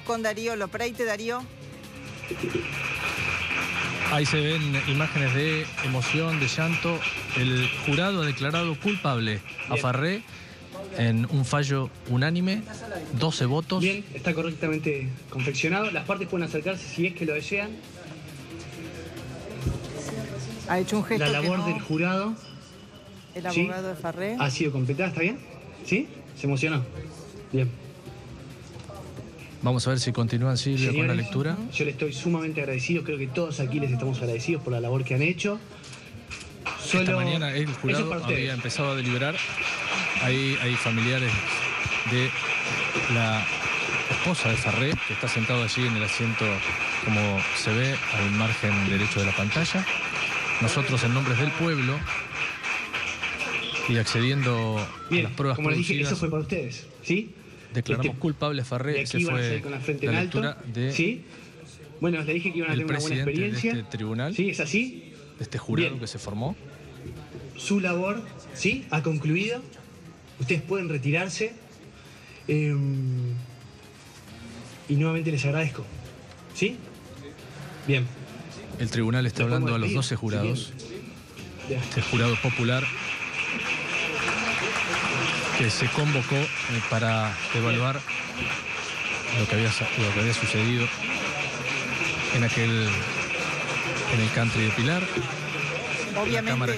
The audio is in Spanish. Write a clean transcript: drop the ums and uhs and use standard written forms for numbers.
con Darío Lopreite. Darío. Ahí se ven imágenes de emoción, de llanto. El jurado ha declarado culpable a Farré en un fallo unánime, 12 votos. Bien, está correctamente confeccionado. Las partes pueden acercarse si es que lo desean. Ha hecho un gesto. La labor que no, del jurado. el abogado de Farré. Ha sido completada, ¿está bien? ¿Sí? ¿Se emocionó? Bien. Vamos a ver si continúan, Silvia, Señores, con la lectura. Yo le estoy sumamente agradecido. Creo que todos aquí les estamos agradecidos por la labor que han hecho. Esta mañana el jurado había empezado a deliberar. Ahí hay familiares de la esposa de Farré, que está sentado allí en el asiento, como se ve al margen derecho de la pantalla. Nosotros, en Nombres del Pueblo, y accediendo a las pruebas como les dije, producidas, eso fue para ustedes, ¿sí? Declaramos culpable a Farré. Esa fue con la frente en alto, ¿sí? Bueno, les dije que iban a tener una buena experiencia. De este tribunal, ¿sí? ¿Es así? De este jurado que se formó. Su labor, ¿sí? Ha concluido. Ustedes pueden retirarse. Y nuevamente les agradezco. ¿Sí? Bien. El tribunal está hablando a los 12 jurados. Este jurado popular que se convocó para evaluar lo que había sucedido en el country de Pilar. Obviamente.